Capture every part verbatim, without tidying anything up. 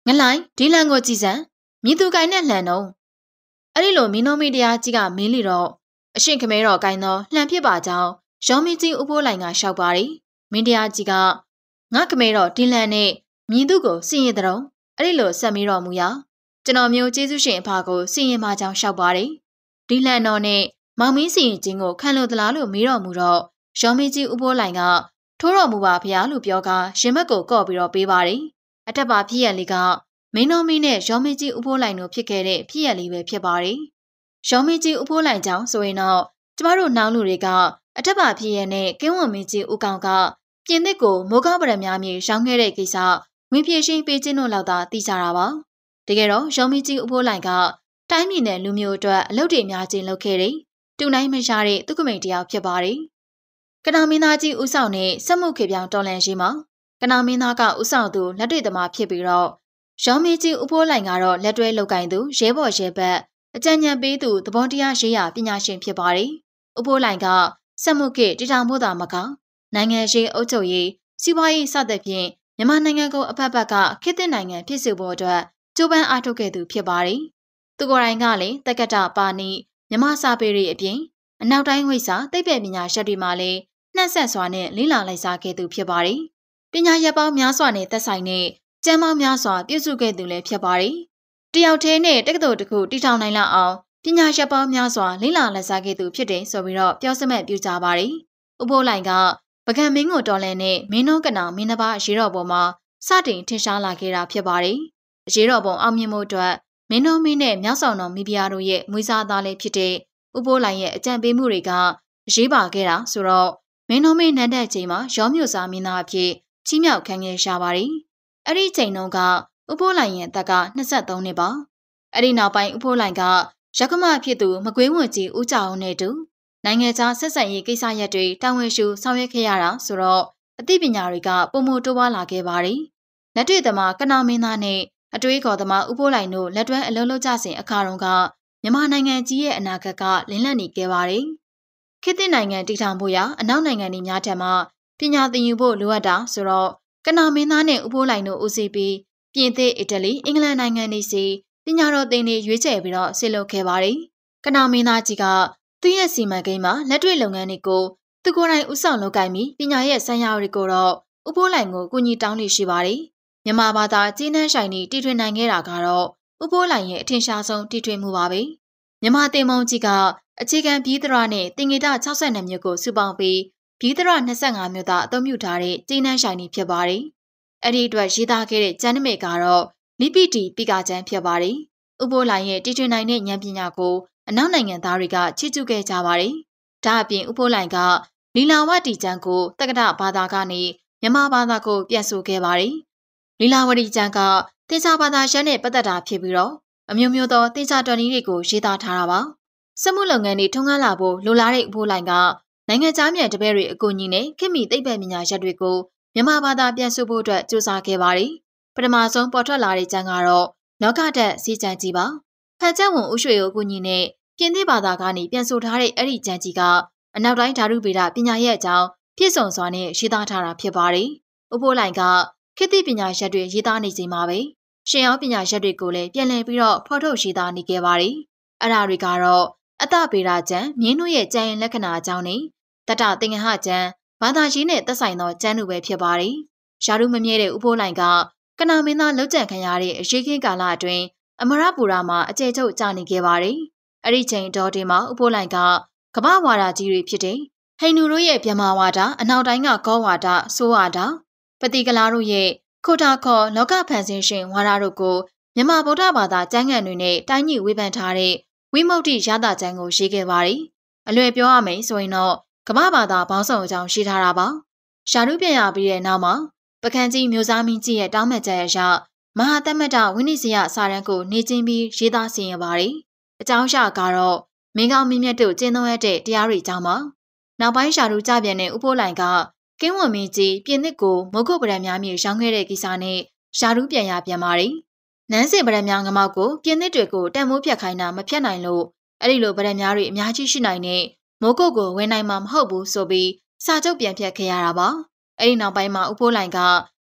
ငလိုင်းဒီလန်ကိုကြည်စံမြည်သူကိုင်းနဲ့လှန်တော့အဲ့ဒီလိုမင်းတို့မိတရားကြီးကမင်းလီတော့အရှင်ခမဲတော်ကိုင်းတော့လှန်ဖြစ်ပါကြောင်းရောမင်းကြီးဦးဖိုးလိုင်ကရှောက်ပါရီမင်းတရားကြီးကငါခမဲတော်ဒီလန်နဲ့မြည်သူကိုစင်ရတဲ့တော့အဲ့ဒီလိုဆက်ပြီးတော်မူရကျွန်တော်မျိုးကျေးဇူးရှင်အဖကိုစင်ရင်မကြောင်းရှောက်ပါရီဒီလန်တော်နဲ့မောင်မင်းစီရင်ချင်းကိုခံလို့သလားလို့မေးတော်မူတော့ရောမင်းကြီးဦးဖိုးလိုင်ကထိုးတော်မူပါဖျားလို့ပြောကရင်မက်ကိုကော့ပြီးတော့ပေးပါရီအထက်ပါဖြစ်ရလေးကမင်းတော်မင်းနဲ့ရောမင်းကြီးဦးဖိုးလိုင်တို့ဖြစ်ခဲ့တဲ့ဖြစ်ရလေးပဲဖြစ်ပါရီရောမင်းကြီးဦးဖိုးလိုင်ကြောင့်ဆိုရင်တော့ကျမတို့နောင်လူတွေကအထက်ပါဖြစ်ရနဲ့ကင်းဝံမင်းကြီးဦးကောင်ကပြင်သစ်ကိုမိုးကားပရံများမြေရောင်းခဲ့တဲ့ကိစ္စဝင်ဖြည့်ရှင်းပေးခြင်းတို့လောက်သာသိကြတာပါတကယ်တော့ရောမင်းကြီးဦးဖိုးလိုင်ကတိုင်းပြည်နဲ့လူမျိုးအတွက်အလုပ်တွေများခြင်းလုပ်ခဲ့တယ်တူနိုင်မရတဲ့သူကမိန်တယောက်ဖြစ်ပါတယ်ကနောင်မင်းသားကြီးဦးဆောင်နဲ့စက်မှုခေပြောင်တော်လန်ရှိမှာကနောင်မင်းသားကဦးဆောင်သူလက်တွေ့သမားဖြစ်ပြီးတော့ရောမင်းကြီးဦးဖိုးလိုင်ကတော့လက်တွဲလုပ်ကိုင်သူရဲဘော်ရဲဘက်အကြံဉာဏ်ပေးသူသဘောတရားရေးရာပညာရှင်ဖြစ်ပါတယ်ဦးဖိုးလိုင်ကစက်မှုခေတည်ထောင်ဖို့သာမကနိုင်ငံရေးအုပ်ချုပ်ရေးစီးပွားရေးစသဖြင့်မြန်မာနိုင်ငံကိုအဖက်ဖက်ကခေတ်သစ်နိုင်ငံဖြစ်စေဖို့အတွက်ကြိုးပမ်းအားထုတ်ခဲ့သူဖြစ်ပါတယ်သူကိုယ်တိုင်ကလည်းတက္ကသပါဏိမြန်မာစာပေတွေအပြင်အနောက်တိုင်းဝိစာသိပ္ပံပညာရှက်တွေမှာလည်းနှံ့ဆက်စွာနဲ့လေ့လာလိုက်စားခဲ့သူဖြစ်ပါတယ်ပညာရပ်ပေါင်းများစွာနဲ့သက်ဆိုင်တဲ့ကျမ်းပေါင်းများစွာပြုစုခဲ့သူလည်းဖြစ်ပါတယ်တယောက်တည်းနဲ့တက္ကသိုလ်တစ်ခုတည်ထောင်နိုင်လောက်အောင်ပညာရပ်ပေါင်းများစွာလေ့လာလက်စားခဲ့သူဖြစ်တယ်ဆိုပြီးတော့ပြောစမဲ့ပြုကြပါတယ်ဥပိုးလိုင်ကပကံမင်းကိုတော်လဲနဲ့မင်းတို့ကနောင်မင်းတစ်ပါးအရေးတော်ပုံမှာစတင်ထင်ရှားလာခဲ့တာဖြစ်ပါတယ်အရေးတော်ပုံအောင်မြင်မှုအတွက်မင်းတို့မင်းနဲ့မြောက်ဆောင်တော်မိဖုရားတို့ရဲ့မွေးစားသားလေးဖြစ်တဲ့ဥပိုးလိုင်ရဲ့အကြံပေးမှုတွေကအရေးပါခဲ့တာဆိုတော့မင်းတို့မင်းနန်းတဲ့ချိန်မှာရောမြို့စားမင်းသားအဖြစ်ချီးမြှောက်ခံခဲ့ရပါတယ်အဲ့ဒီချိန်တုန်းကဥပိုးလိုင်ရဲ့အသက်ကနှစ်ဆသုံးနှစ်ပါအဲ့ဒီနောက်ပိုင်းဥပိုးလိုင်ကရကမဖြစ်သူမကွေးဝင်ကြီးဦးကြောင်နဲ့တူနိုင်ငံခြားဆက်ဆံရေးကိစ္စရပ်တွေတာဝန်ရှုဆောင်ရွက်ခဲ့ရတာဆိုတော့အသိပညာတွေကပုံမတိုးပွားလာခဲ့ပါတယ်လက်တွေ့သမားကနောင်မင်းသားနဲ့အတွေးခေါ်သမားဥပိုးလိုင်တို့လက်တွဲအလုံးလုံးကြစဉ်အခါတုန်းကမြန်မာနိုင်ငံကြီးရဲ့အနာဂတ်ကလင်းလက်နေခဲ့ပါတယ်ခေတ်သစ်နိုင်ငံတည်ထောင်ဖို့ရာအနောက်နိုင်ငံတွေများထက်မှပညာသင်ယူဖို့လိုအပ်တာဆိုတော့ကနောင်မင်းသားနဲ့ဥပိုးလိုင်တို့ဦးစီးပြီးပြင်သစ်အီတလီအင်္ဂလန်နိုင်ငံတွေစီပညာတော်သင်တွေရွေးချယ်ပြီးတော့ဆစ်လုပ်ခဲ့ပါတယ်ကနောင်မင်းသားကြီးကသူ့ရဲ့စီမံကိန်းမှာလက်တွေ့လုပ်ငန်းတွေကိုသူကိုယ်တိုင်ဦးဆောင်လုပ်ကိုင်ပြီးပညာရဲ့ဆန်းရာတွေကိုတော့ဥပိုးလိုင်ကိုကူညီတောင်းနေရှိပါတယ်မြန်မာဘာသာကျင်းနှန်းဆိုင်နေတီထွင်နိုင်ခဲ့တာကတော့ဥပိုးလိုင်ရဲ့အထင်ရှားဆုံးတီထွင်မှုပါပဲမြန်မာတင်မုံကြီးကအခြေခံပြည်သရနဲ့တင်ငေတ၆၂မျိုးကိုစုပေါင်းပြီးပြည်သရ၂၅မျိုးသားအသုံးပြုထားတဲ့ကျင်းနှန်းဆိုင်နေဖြစ်ပါတယ်အဲ့ဒီအတွက်ရေးသားခဲ့တဲ့ကျမ်းနမိတ်ကတော့လိပိတီပိကာကျမ်းဖြစ်ပါတယ်ဥပိုးလိုင်ရဲ့တီထွင်နိုင်တဲ့ဉာဏ်ပညာကိုအနောက်နိုင်ငံသားတွေကချီးကျူးခဲ့ကြပါတယ်ဒါအပြင်ဥပိုးလိုင်ကလီလာဝတီကျမ်းကိုတက္ကသဘာသာကနေမြန်မာဘာသာကိုပြန်ဆိုခဲ့ပါတယ်လီလာဝတီကျမ်းကသင်္ချာဘာသာရှမ်းနဲ့ပတ်သက်တာဖြစ်ပြီးတော့အမျိုးမျိုးသောသင်္ချာတော်နည်းတွေကိုရေးသားထားတာပါစက်မှုလုပ်ငန်းတွေထုံးကားလာဖို့လိုလားတဲ့ဥပိုးလိုင်ကနိုင်ငံခြားမြန်တပည့်တွေအကူအညီနဲ့ခေတ်မီသိပ္ပံပညာရပ်တွေကိုမြန်မာဘာသာပြန်ဆိုဖို့အတွက်စူးစမ်းခဲ့ပါတယ်ပထမဆုံးပေါ်ထွက်လာတဲ့ကျမ်းကတော့လောကဓာတ်စီကျမ်းကြီးပါဖန်ချက်ဝန်ဥရွှေကိုအကူအညီနဲ့ပြင်သစ်ဘာသာကနေပြန်ဆိုထားတဲ့အဲ့ဒီကျမ်းကြီးကအနောက်တိုင်းဓာတုဗေဒပညာရဲ့အကြောင်းပြည့်စုံစွာနဲ့ရေးသားထားတာဖြစ်ပါတယ်ဥပိုးလိုင်ကခေတ်သစ်ပညာရပ်တွေရေးသားနေချိန်မှာပဲရှင်ရောပညာရပ်တွေကိုလည်းပြန်လည်ပြီးတော့ဖော်ထုတ်ရေးသားနေခဲ့ပါတယ်အဲ့ဒါတွေကတော့အတဗေဒကျမ်းမြင်းတို့ရဲ့ကျမ်းရင်လက္ခဏာအကြောင်းနဲ့တတသင်္ကဟကျမ်းဘာသာရေးနဲ့သက်ဆိုင်သောကျမ်းတို့ပဲဖြစ်ပါတယ်ယာရုမမြဲတဲ့ဥပိုးလိုင်ကကနောင်မင်းသားလောက်ကျန်ခံရတဲ့အရေးခင်းကာလအတွင်းအမရပူရာမှာအကျဉ်းချုပ်ကြာနေခဲ့ပါတယ်အဲ့ဒီချိန်တော်တင်မှာဥပိုးလိုင်ကကမ္ဘာဝါဒကြီးတွေဖြစ်တဲ့ဟိန္ဒူတို့ရဲ့ဗြဟ္မာဝါဒအနောက်တိုင်းကဂောဝါဒဆိုဝါဒပတိကလာတို့ရဲ့ခိုတာခေါ်လောကဖန်ဆင်းရှင်ဝါဒတို့ကိုမြန်မာဗုဒ္ဓဘာသာကျမ်းဂန်တွေနဲ့တိုင်းညိဝေဖန်ထားတဲ့ဝိမု ക്തി ရတာကျမ်းကိုရေးခဲ့ပါတယ်အလွယ်ပြောရမယ်ဆိုရင်တော့ကမ္ဘာဘာသာဘောင်းဆောင်အကြောင်းရေးထားတာပါရှာရုပြန်ရပြီးတဲ့နောက်မှာပကံကြီးမျိုးစားမင်းကြီးရဲ့တောင်းပန်ချက်အရမဟာသမ္မတဝိနည်းစရစာရန်ကိုနေချင်းပြီးရေးသားဆင်ရပါတယ်အကြောင်းအရာကတော့မင်းကောင်းမင်းမြတ်တို့ကျင့်သုံးရတဲ့တရားတွေကြောင့်ပါနောက်ပိုင်းရှာရုကြပြန်တဲ့ဥပိုးလိုင်ကကင်းဝံမင်းကြီးပြင်သစ်ကိုမုတ်ကုတ်ပရံများမြေရောင်းခဲ့တဲ့ကိစ္စနဲ့ရှာရုပြန်ရပြန်ပါတယ်နန်းစင်ပရံများငမောက်ကိုပြင်သစ်တွေကိုတန်မိုးဖြတ်ခိုင်းတာမဖြတ်နိုင်လို့အဲ့ဒီလိုပရံများတွေအများကြီးရှိနိုင်တဲ့မိုးကုတ်ကိုဝယ်နိုင်မှာမဟုတ်ဘူးဆိုပြီးစာချုပ်ပြန်ဖြတ်ခဲ့ရတာပါအဲ့ဒီနောက်ပိုင်းမှာဥပိုးလိုင်က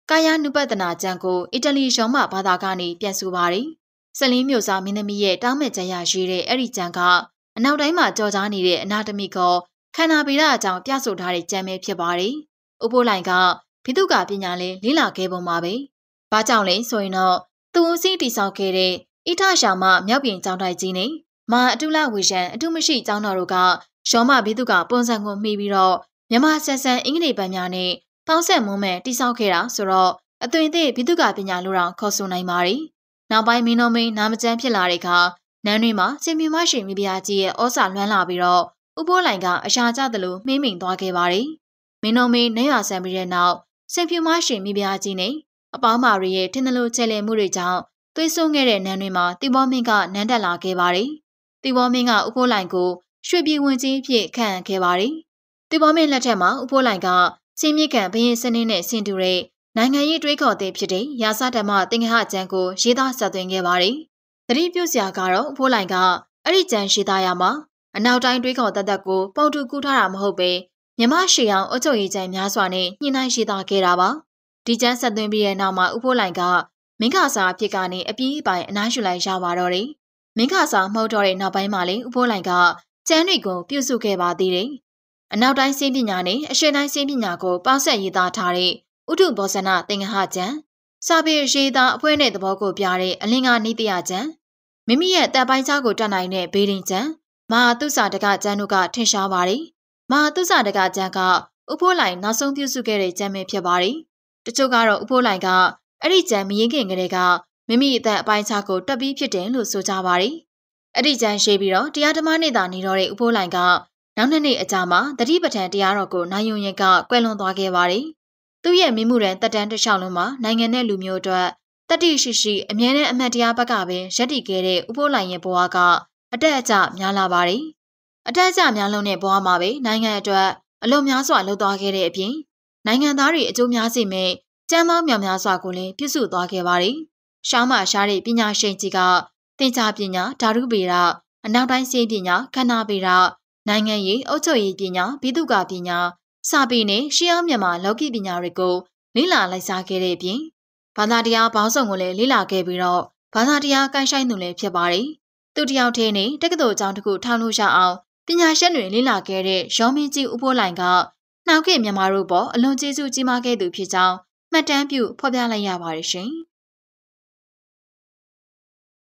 ကာယ နုပဒနာကျမ်းကိုအီတလီရှောင်းမဘာသာကနေပြန်ဆိုပါတယ်။ဆလင်းမျိုးစားမင်းသမီးရဲ့တောင်းမဲ့ကြရရှိတဲ့အဲ့ဒီကျမ်းကအနောက်တိုင်းမှာကြော်ကြားနေတဲ့အနာတမီကခန္ဓာဗေဒအကြောင်းပြဆိုထားတဲ့ကျမ်းပဲဖြစ်ပါတယ်။ဥပိုးလိုင်ကဘိတုကပညာလေးလေ့လာခဲ့ပုံပါပဲ။ဘာကြောင့်လဲဆိုရင်တော့သူအစီတိဆောက်ခဲ့တဲ့ဣထရှာမမြောက်ပြင်ကျောင်းတိုက်ကြီးနဲ့မာအတုလဝေရှံအတုမရှိကျောင်းတော်တို့ကရှောမဘိတုကပုံစံကိုမှီပြီးတော့မြမဆန်ဆန်အင်္ဂလိပ်ပညာနဲ့ပေါင်းဆက်မုံမဲ့တိဆောက်ခဲ့တာဆိုတော့အသွင်သည့်ဘိတုကပညာလိုတောင်ခေါ်ဆိုနိုင်ပါတယ်။နောက်ပိုင်းမင်းတော်မင်းနာမကျန်းဖြစ်လာတဲ့အခါနန်းတွင်မှာစင်ပြမရှိမိဖုရားကြီးရဲ့ဩစာလွှမ်းလာပြီးတော့ဥပိုးလိုင်ကအရှာကျသလိုမှိမ့်မိန်သွားခဲ့ပါတယ်။မင်းတော်မင်းနေရဆန်ပြီးတဲ့နောက်စင်ပြမရှိမိဖုရားကြီးနဲ့အပေါင်းမာရီရဲ့ထင်းသလိုချဲလဲမှုတွေကြောင့်သွေးဆုံးခဲ့တဲ့နန်းတွင်မှာတိဘောမင်းကနန်းတက်လာခဲ့ပါတယ်။တိဘောမင်းကဥပိုးလိုင်ကိုရွှေပြည်ဝင်ကြီးဖြစ်ခန့်အပ်ခဲ့ပါတယ်။တိဘောမင်းလက်ထက်မှာဥပိုးလိုင်ကစင်မြင့်ကံဘရင်စနစ်နဲ့ဆင်တူတဲ့နိုင်ငံရေးတွေးခေါ်တဲ့ဖြစ်တဲ့ရာဇဓမ္မသင်္ဃဟကျမ်းကိုရေးသားဆက်သွင်းခဲ့ပါတယ်။သတိပြုစရာကတော့ဥပိုးလိုင်ကအဲ့ဒီကျမ်းရေးသားရမှာအနောက်တိုင်းတွေးခေါ်တတ်တတ်ကိုပုံတူကူးထားတာမဟုတ်ပဲမြမရှေအောင်အုပ်ချုပ်ရေးကျမ်းများစွာနဲ့ညှိနှိုင်းရေးသားခဲ့တာပါ။ဒီကျမ်းဆက်သွင်းပြီးတဲ့နောက်မှာဥပိုးလိုင်ကမင်းခစာအဖြစ်ကနေအပြီးအပိုင်အနားယူလိုက်ရပါတော့တယ်။မင်းခစာမှုတ်တော့တဲ့နောက်ပိုင်းမှာလေဥပိုးလိုင်ကကျမ်းတွေကိုပြုစုခဲ့ပါသေးတယ်။အနောက်တိုင်းစင်းပညာနဲ့အရှေ့တိုင်းစင်းပညာကိုပေါင်းဆက်ရေးသားထားတဲ့ဥထုဘောဇနသင်္ဃဟကျမ်းစာပေရေးသားအဖွဲ့နဲ့သဘောကိုပြတဲ့အလင်္ကာနိတယကျမ်းမိမိရဲ့တပ်ပိုင်းခြားကိုတတ်နိုင်တဲ့ဘေးဒင်ကျမ်းမဟာသုစာတကကျမ်းတို့ကထင်ရှားပါတယ်။မဟာသုစာတကကျမ်းကဥပိုးလိုင်နောက်ဆုံးပြုစုခဲ့တဲ့ကျမ်းပဲဖြစ်ပါတယ်။တချို့ကတော့ဥပိုးလိုင်ကအဲ့ဒီကျမ်းမရင်ခင်ကလေးကမိမိအသက်အပိုင်းခြားကိုတက်ပြီးဖြစ်တယ်လို့ဆိုကြပါတယ်။အဲ့ဒီကျမ်းရေးပြီးတော့တရားဓမ္မနဲ့သာနေတော့တဲ့ဥပိုးလိုင်ကနောက်နှစ်နှစ်အကြာမှာတတိပဋ္ဌာန်တရားတော်ကိုနိုင်ယုံရင်ကကွယ်လွန်သွားခဲ့ပါတယ်။သူ့ရဲ့မိမှုရန်တက်တန်းတစ်လျှောက်လုံးမှာနိုင်ငံနဲ့လူမျိုးအတွက်တတိရှိရှိအမြဲတမ်းအမှတ်တရားဘက်ကပင်ရပ်တည်ခဲ့တဲ့ဥပိုးလိုင်ရဲ့ဘဝကအတက်အကျများလာပါတယ်။အတက်အကျများလုံးတဲ့ဘဝမှာပဲနိုင်ငံအတွက်အလွန်များစွာလှုပ်သွားခဲ့တဲ့အပြင်နိုင်ငံသားတွေအကျိုးများစေမယ့်ကျမ်းပေါင်းများများစွာကိုလည်းပြုစုသွားခဲ့ပါတယ်။ရှားမှရှားတဲ့ပညာရှင်ကြီးကသင်္ချာပညာဓာတုဗေဒအနောက်တိုင်းစေပညာခန္ဓာဗေဒနိုင်ငံရေးအုပ်ချုပ်ရေးပညာဘိတုကပညာစာပေနဲ့ရှေးအောင်မြန်မာလောကီပညာတွေကိုလေ့လာလိုက်စားခဲ့တဲ့အပြင်ဘာသာတရားပေါင်းစုံကိုလည်းလေ့လာခဲ့ပြီးတော့ဘာသာတရားကိုင်းဆိုင်သူလည်းဖြစ်ပါတယ်။သူတယောက်တည်းနဲ့တက္ကသိုလ်ကျောင်းတစ်ခုထောင်လို့ရအောင်ပညာရှင်တွေလေ့လာခဲ့တဲ့ရောမင်းကြီးဥပိုးလိုင်ကနှောက်ခေတ်မြန်မာတို့ပေါ်အလွန်ကျေးဇူးကြီးမားခဲ့သူဖြစ်ကြောင်းမှတ်တမ်းပြုဖော်ပြလိုက်ရပါတယ်ရှင်။